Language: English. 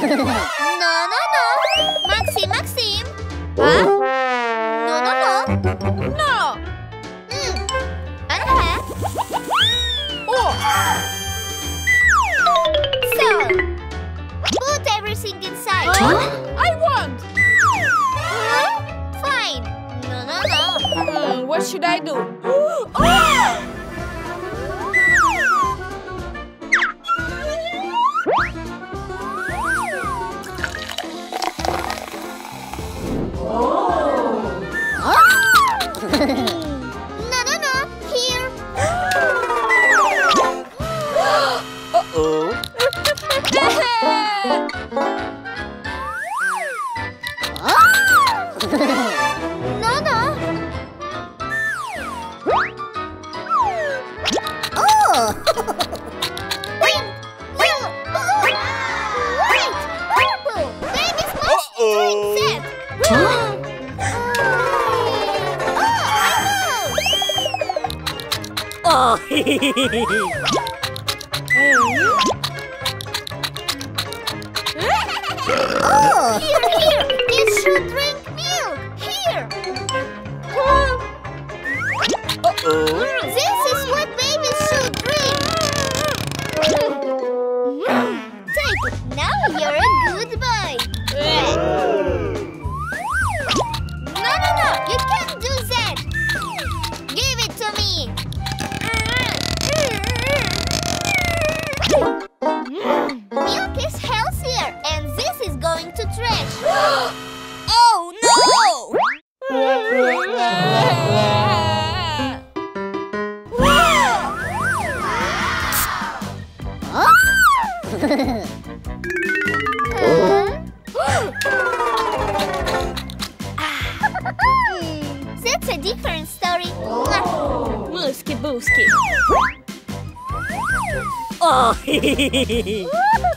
No, no, no! Maxim, Maxim! Huh? No, no, no! No! Oh! So, put everything inside. I want! Fine! No, no, no! What should I do? No, no, no! Here! Uh-oh. No, no! Oh! Wait! Purple! Baby's monster drink set! Oh! Oh! Here, here! Kids should drink milk! Here! Uh-oh. This is what babies should drink! Take it! Now you're a good boy! No, no, no! You can't do that! Give it to me! Milk is healthier, and this is going to trash! Oh no! That's a different story. Musky booski. Oh!